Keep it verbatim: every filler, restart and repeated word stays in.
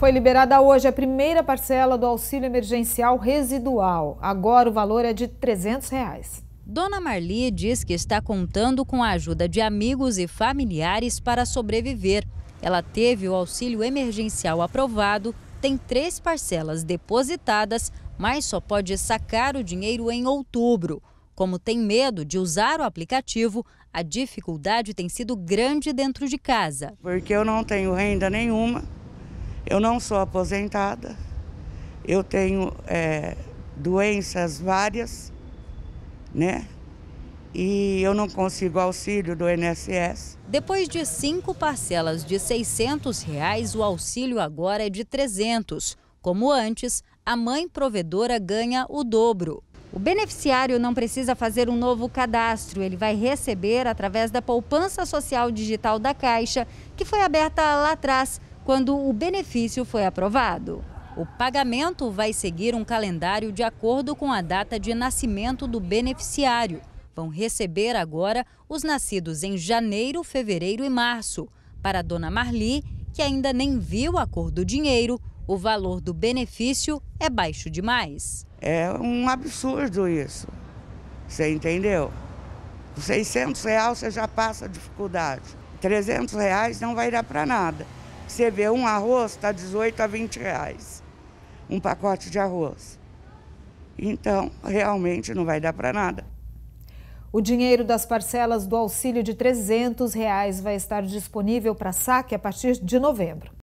Foi liberada hoje a primeira parcela do auxílio emergencial residual. Agora o valor é de trezentos reais. Dona Marli diz que está contando com a ajuda de amigos e familiares para sobreviver. Ela teve o auxílio emergencial aprovado, tem três parcelas depositadas, mas só pode sacar o dinheiro em outubro. Como tem medo de usar o aplicativo, a dificuldade tem sido grande dentro de casa. Porque eu não tenho renda nenhuma, eu não sou aposentada, eu tenho é, doenças várias, né? E eu não consigo auxílio do I N S S. Depois de cinco parcelas de seiscentos reais, o auxílio agora é de trezentos. Como antes, a mãe provedora ganha o dobro. O beneficiário não precisa fazer um novo cadastro, ele vai receber através da poupança social digital da Caixa, que foi aberta lá atrás, quando o benefício foi aprovado. O pagamento vai seguir um calendário de acordo com a data de nascimento do beneficiário. Vão receber agora os nascidos em janeiro, fevereiro e março. Para a dona Marli, que ainda nem viu a cor do dinheiro, o valor do benefício é baixo demais. É um absurdo isso, você entendeu? seiscentos reais você já passa dificuldade, trezentos reais não vai dar para nada. Você vê um arroz, está dezoito a vinte reais, um pacote de arroz. Então, realmente não vai dar para nada. O dinheiro das parcelas do auxílio de trezentos reais vai estar disponível para saque a partir de novembro.